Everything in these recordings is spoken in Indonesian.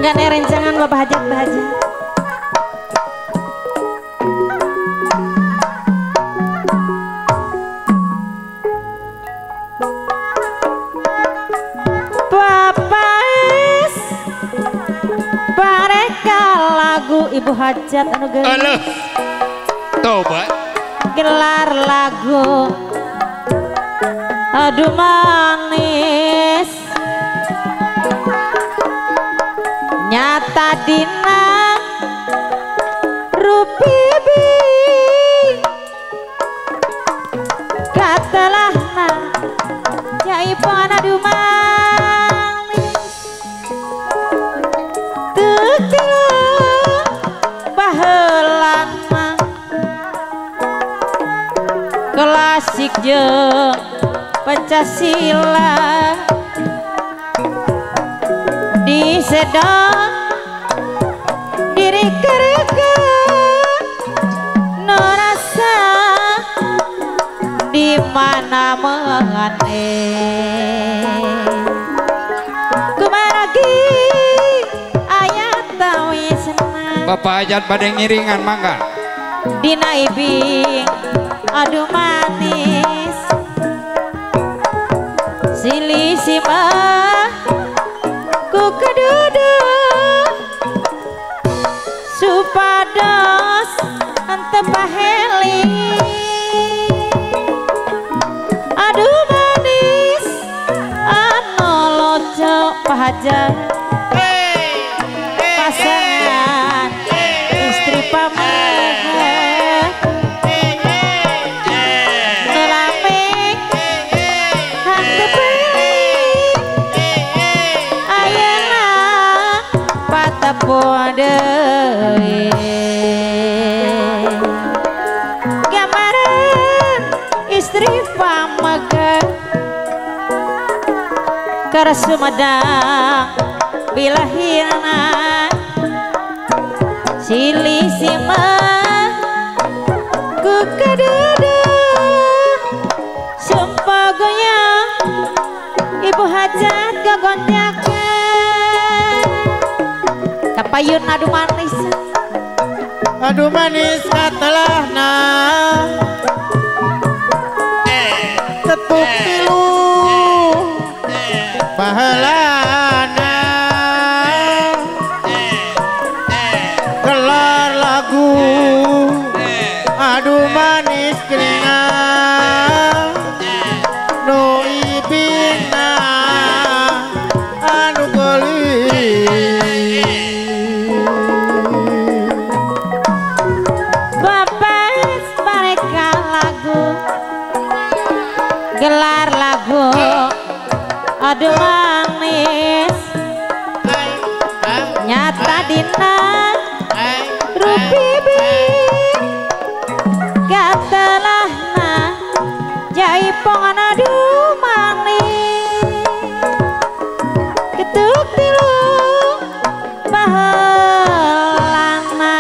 Dan rencangan Bapak Hajat. Bapak pareka lagu Ibu Hajat anu geus. Coba Gelar lagu Aduh manis nyata dina rupibi katelahna jaipan aduh manis teu baheula klasik jeung Pancasila di sedang diri kerekan nerasa di mana mengane kumaragi ayat tawi senang Bapak Hajat pada ngiringan mangga dina ibing aduh manis silih simah ku kedudu supados ante paheli aduh manis anu lojo Hajat pasangan istri pamegah ngelamik hanteu ayeuna patapun deui gambaran istri pamegah keur sumedang bilahirna silih simah ku kedudu sumpah goyang Ibu Hajat gagonjakan kapayun aduh manis katelahna ketuk tilu baheulana gelar lagu aduh manis keringan nu ibina anu geuli Bapak mereka lagu gelar lagu aduh manis nyata dina rupibi katelahna jaipongan aduh manis ketuk tilu baheulana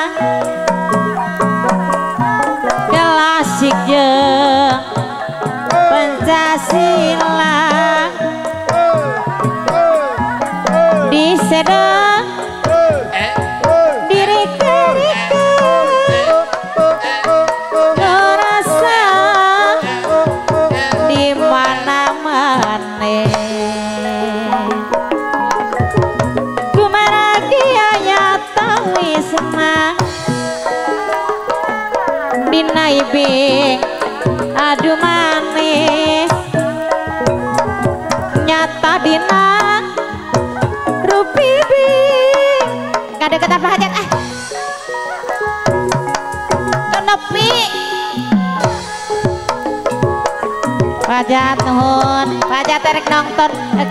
klasik jeung Pancasila di sedang diri kerekan ngerasa di mana maneh kumaragi ayat tawi senang dina ibing aduh manis nyata dina rupibi ngadeketan Pak Hajat nepi Pak Hajat nuhun Pak Hajat terek nonton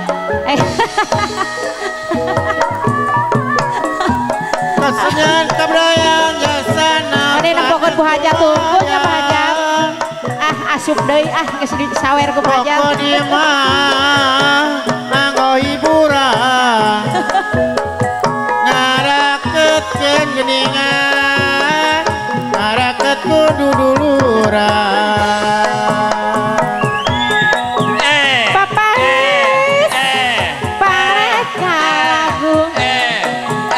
Kasenyan kabrayang jasana ini nempokeun Bu Hajat tunggunya Pak Hajat asup deui geus disawer ku Pak Hajat pokok dieu mah nganggo hiburan ngarakeutkeun geuningan ngarakeut kudu duluran Bapak pareka lagu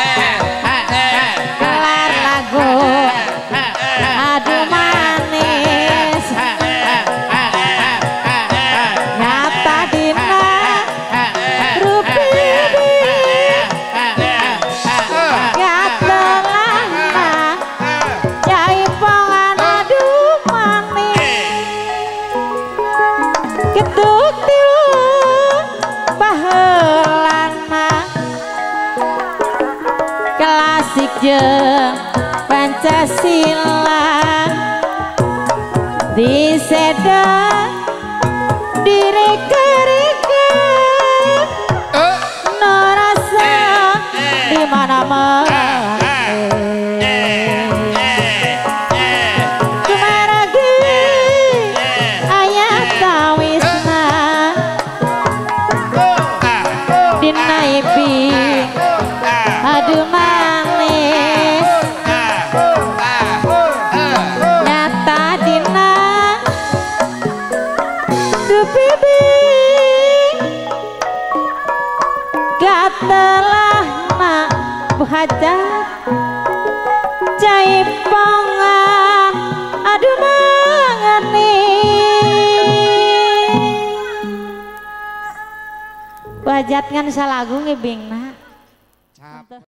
klasik jeung Pancasila diseda diri kerika norasa di mana-mana kumaragi ayat tawisna dinaipi aduh manis nyata dina du bibi gatelah nak buhajat jaiponga aduh mangani wajat ngan salagu ngibingna